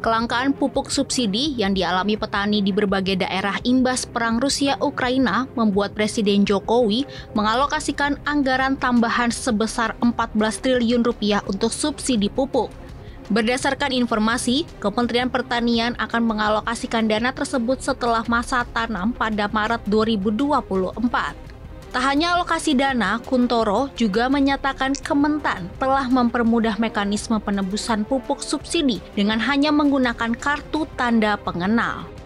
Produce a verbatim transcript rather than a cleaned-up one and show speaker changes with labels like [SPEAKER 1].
[SPEAKER 1] Kelangkaan pupuk subsidi yang dialami petani di berbagai daerah imbas perang Rusia-Ukraina membuat Presiden Jokowi mengalokasikan anggaran tambahan sebesar empat belas triliun rupiah untuk subsidi pupuk. Berdasarkan informasi, Kementerian Pertanian akan mengalokasikan dana tersebut setelah masa tanam pada Maret dua ribu dua puluh empat. Tak hanya alokasi dana, Kuntoro juga menyatakan Kementan telah mempermudah mekanisme penebusan pupuk subsidi dengan hanya menggunakan kartu tanda pengenal.